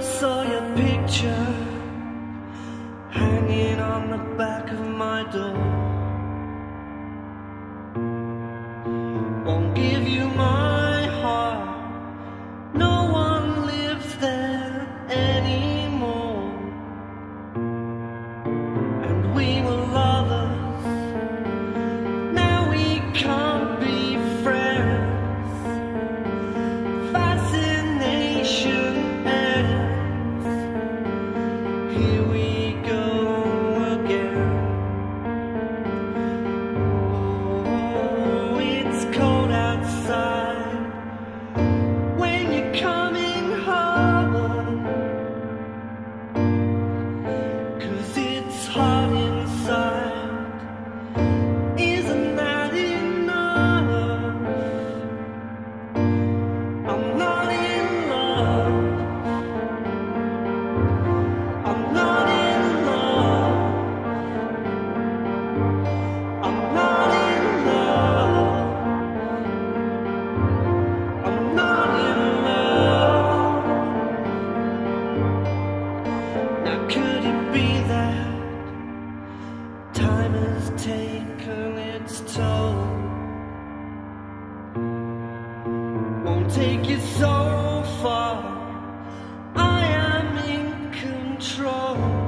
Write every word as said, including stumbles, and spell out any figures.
saw your picture hanging on the back of my door. Won't give you my heart, no one lives there anymore. And we were lovers, now we can't be friends. Fascination ends, here we go again. Oh, it's cold outside when you're coming home, 'cause it's hot inside. Isn't that enough? I'm not in love, I'm not in love, I'm not in love, I'm not in love. Now could it be that time has taken its toll? Won't take you so far, I am in control.